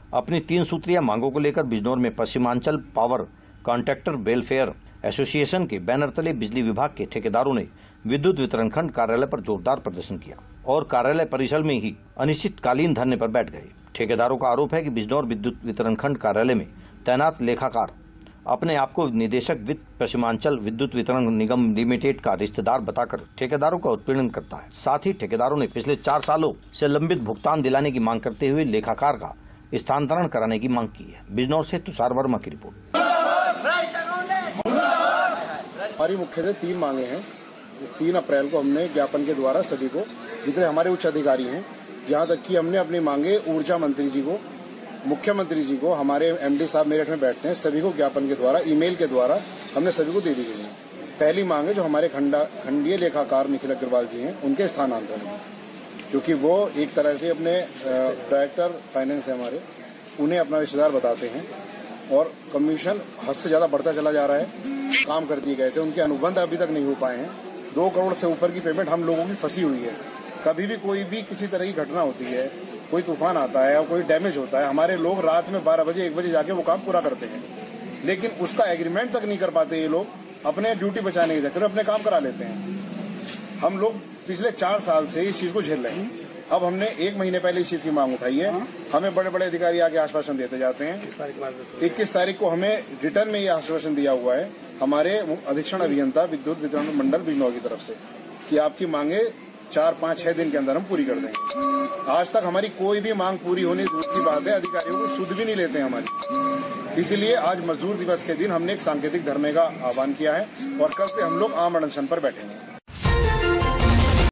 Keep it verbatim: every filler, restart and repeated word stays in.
अपनी तीन सूत्रीय मांगों को लेकर बिजनौर में Paschimanchal power contractor welfare association के बैनर तले बिजली विभाग के ठेकेदारों ने विद्युत वितरण खंड कार्यालय पर जोरदार प्रदर्शन किया और कार्यालय परिसर में ही अनिश्चितकालीन धरने पर बैठ गए। ठेकेदारों का आरोप है कि बिजनौर विद्युत वितरण खंड कार्यालय में तैनात लेखाकार अपने आप को निदेशक वित्त पश्चिमांचल विद्युत वितरण निगम लिमिटेड का रिश्तेदार बताकर ठेकेदारों का उत्पीड़न करता है। साथ ही ठेकेदारों ने पिछले चार सालों से लंबित भुगतान दिलाने की मांग करते हुए लेखाकार का स्थानांतरण कराने की मांग की है। बिजनौर से तुषार वर्मा की रिपोर्ट। हमारी मुख्यतः तीन मांगे हैं। तीन अप्रैल को हमने ज्ञापन के द्वारा सभी को, जितने हमारे उच्च अधिकारी हैं, यहाँ तक कि हमने अपनी मांगे ऊर्जा मंत्री जी को, मुख्यमंत्री जी को, हमारे एमडी साहब मेरठ में बैठते हैं, सभी को ज्ञापन के द्वारा, ईमेल के द्वारा हमने सभी को दे दी गई है। पहली मांग है जो हमारे खंडा खंडीय लेखाकार निखिल अग्रवाल जी हैं, उनके स्थानांतरण है, क्योंकि वो एक तरह से अपने डायरेक्टर फाइनेंस है हमारे, उन्हें अपना रिश्तेदार बताते हैं और कमीशन हद से ज्यादा बढ़ता चला जा रहा है। काम कर दिए गए थे, उनके अनुबंध अभी तक नहीं हो पाए हैं। दो करोड़ से ऊपर की पेमेंट हम लोगों की फंसी हुई है। कभी भी कोई भी किसी तरह की घटना होती है, कोई तूफान आता है या कोई डैमेज होता है, हमारे लोग रात में बारह बजे एक बजे जाके वो काम पूरा करते हैं, लेकिन उसका एग्रीमेंट तक नहीं कर पाते। ये लोग अपने ड्यूटी बचाने के चक्कर में अपने काम करा लेते हैं। हम लोग पिछले चार साल से इस चीज को झेल रहे हैं। अब हमने एक महीने पहले इस चीज की मांग उठाई है। हमें बड़े बड़े अधिकारी आगे आश्वासन देते जाते हैं। इक्कीस तारीख को हमें रिटर्न में ये आश्वासन दिया हुआ है हमारे अधीक्षण अभियंता विद्युत वितरण मंडल बिजनौर की तरफ से कि आपकी मांगे चार पाँच छह दिन के अंदर हम पूरी कर देंगे। आज तक हमारी कोई भी मांग पूरी होने दूर की बात है, अधिकारियों को सुध भी नहीं लेते हैं हमारी। इसीलिए आज मजदूर दिवस के दिन हमने एक सांकेतिक धरने का आह्वान किया है और कल से हम लोग आम अनशन पर बैठेंगे।